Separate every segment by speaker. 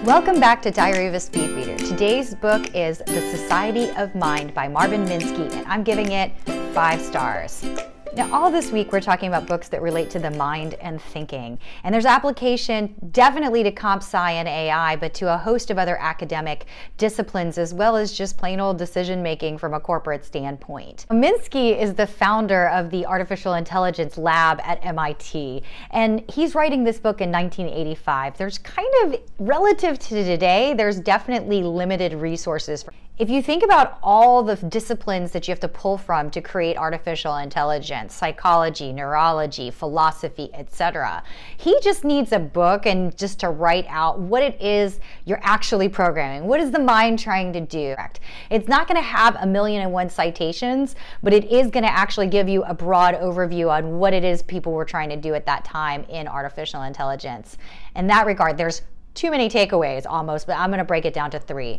Speaker 1: Welcome back to Diary of a Speed Reader. Today's book is The Society of Mind by Marvin MINSKY, and I'm giving it 5 stars. Now, all this week we're talking about books that relate to the mind and thinking. And there's application definitely to comp sci and AI, but to a host of other academic disciplines, as well as just plain old decision making from a corporate standpoint. MINSKY is the founder of the Artificial Intelligence Lab at MIT, and he's writing this book in 1985. There's kind of, relative to today, there's definitely limited resources. If you think about all the disciplines that you have to pull from to create artificial intelligence, psychology, neurology, philosophy, etc., he just needs a book and just to write out what it is you're actually programming. What is the mind trying to do? It's not going to have 1,000,001 citations, but it is going to actually give you a broad overview on what it is people were trying to do at that time in artificial intelligence. In that regard, there's too many takeaways almost, but I'm going to break it down to 3.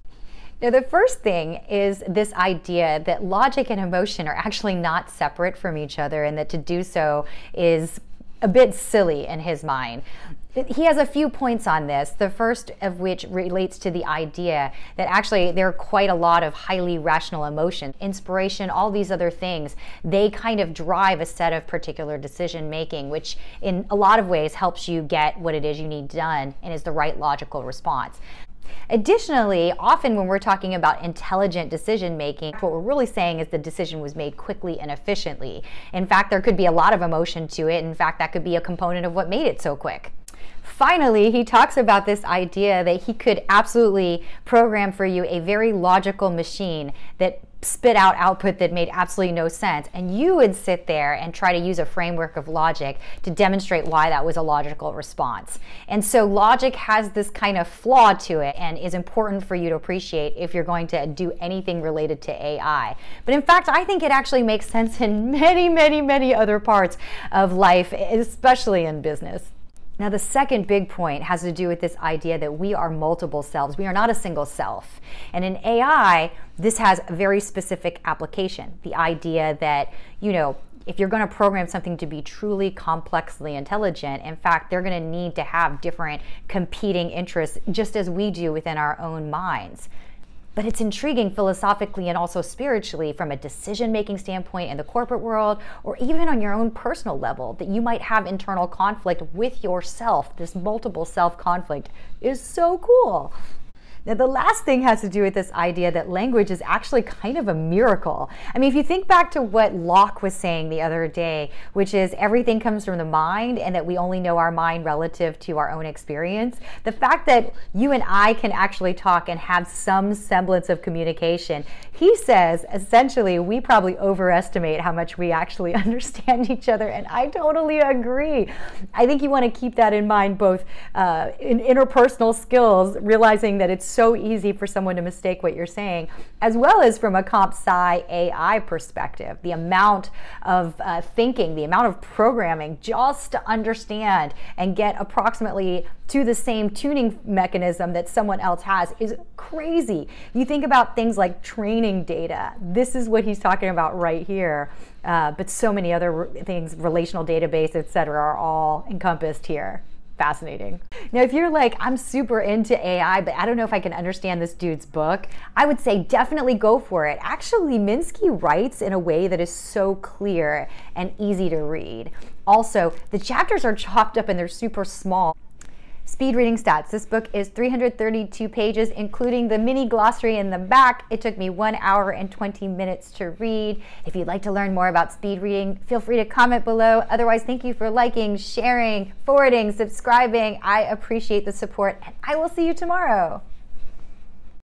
Speaker 1: Now, the first thing is this idea that logic and emotion are actually not separate from each other, and that to do so is a bit silly in his mind. He has a few points on this, the first of which relates to the idea that actually there are quite a lot of highly rational emotions, inspiration, all these other things. They kind of drive a set of particular decision making, which in a lot of ways helps you get what it is you need done and is the right logical response. Additionally, often when we're talking about intelligent decision making, what we're really saying is the decision was made quickly and efficiently. In fact, there could be a lot of emotion to it. In fact, that could be a component of what made it so quick. Finally, he talks about this idea that he could absolutely program for you a very logical machine that spit out output that made absolutely no sense, and you would sit there and try to use a framework of logic to demonstrate why that was a logical response. And so logic has this kind of flaw to it and is important for you to appreciate if you're going to do anything related to AI. But in fact, I think it actually makes sense in many other parts of life, especially in business. Now, the second big point has to do with this idea that we are multiple selves. We are not a single self. And in AI, this has a very specific application. The idea that, if you're going to program something to be truly complexly intelligent, in fact, they're going to need to have different competing interests, just as we do within our own minds. But it's intriguing philosophically and also spiritually from a decision-making standpoint in the corporate world, or even on your own personal level, that you might have internal conflict with yourself. This multiple self conflict is so cool. Now, the last thing has to do with this idea that language is actually kind of a miracle. I mean, if you think back to what Locke was saying the other day, which is everything comes from the mind and that we only know our mind relative to our own experience, the fact that you and I can actually talk and have some semblance of communication, he says, essentially, we probably overestimate how much we actually understand each other, and I totally agree. I think you want to keep that in mind, both in interpersonal skills, realizing that it's so easy for someone to mistake what you're saying, as well as from a comp sci AI perspective. The amount of thinking, the amount of programming just to understand and get approximately to the same tuning mechanism that someone else has is crazy. You think about things like training data. This is what he's talking about right here. But so many other things, relational database, etc., are all encompassed here. Fascinating. Now, if you're like, I'm super into AI, but I don't know if I can understand this dude's book, I would say definitely go for it. Actually, MINSKY writes in a way that is so clear and easy to read. Also, the chapters are chopped up and they're super small. Speed reading stats. This book is 332 pages, including the mini glossary in the back. It took me 1 hour and 20 minutes to read. If you'd like to learn more about speed reading, feel free to comment below. Otherwise, thank you for liking, sharing, forwarding, subscribing. I appreciate the support, and I will see you tomorrow.